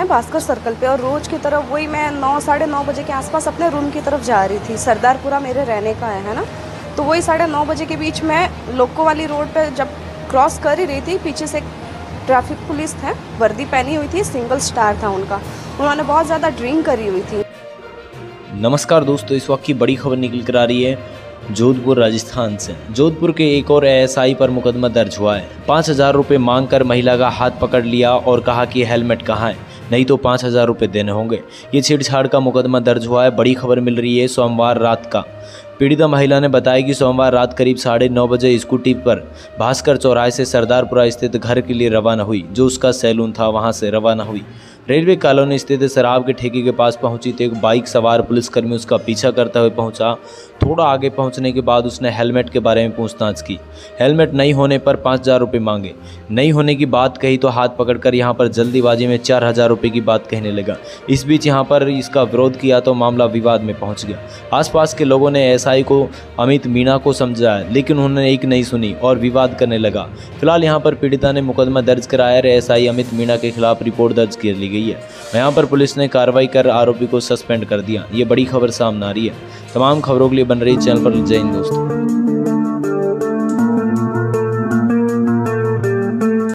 मैं भास्कर सर्कल पे, और रोज़ की तरफ वही मैं 9 साढ़े 9 बजे के आसपास अपने रूम की तरफ जा रही थी। सरदारपुरा मेरे रहने का है ना, तो वही 9:30 बजे के बीच में लोको वाली रोड पे जब क्रॉस कर ही रही थी, पीछे से ट्रैफिक पुलिस थे, वर्दी पहनी हुई थी, सिंगल स्टार था उनका, उन्होंने बहुत ज़्यादा ड्रिंक करी हुई थी। नमस्कार दोस्तों, इस वक्त की बड़ी खबर निकल कर आ रही है जोधपुर राजस्थान से। जोधपुर के एक और एएसआई पर मुकदमा दर्ज हुआ है। 5,000 रुपये मांग कर महिला का हाथ पकड़ लिया और कहा कि हेलमेट कहाँ है, नहीं तो 5,000 रुपये देने होंगे। ये छेड़छाड़ का मुकदमा दर्ज हुआ है। बड़ी खबर मिल रही है सोमवार रात का। पीड़िता महिला ने बताया कि सोमवार रात करीब 9:30 बजे स्कूटी पर भास्कर चौराहे से सरदारपुरा स्थित घर के लिए रवाना हुई, जो उसका सैलून था, वहां से रवाना हुई। रेलवे कॉलोनी स्थित शराब के ठेके के पास पहुंची तो एक बाइक सवार पुलिसकर्मी उसका पीछा करते हुए पहुंचा। थोड़ा आगे पहुंचने के बाद उसने हेलमेट के बारे में पूछताछ की। हेलमेट नहीं होने पर 5,000 रुपये मांगे। नहीं होने की बात कही तो हाथ पकड़कर यहां पर जल्दीबाजी में 4,000 रुपये की बात कहने लगा। इस बीच यहां पर इसका विरोध किया तो मामला विवाद में पहुंच गया। आसपास के लोगों ने एएसआई को अमित मीणा को समझाया, लेकिन उन्होंने एक नहीं सुनी और विवाद करने लगा। फिलहाल यहां पर पीड़िता ने मुकदमा दर्ज कराया और एएसआई अमित मीणा के खिलाफ रिपोर्ट दर्ज कर ली गई है। यहाँ पर पुलिस ने कार्रवाई कर आरोपी को सस्पेंड कर दिया। ये बड़ी खबर सामने आ रही है। तमाम खबरों के लिए बन रही चैनल पर जय हिंद दोस्तों।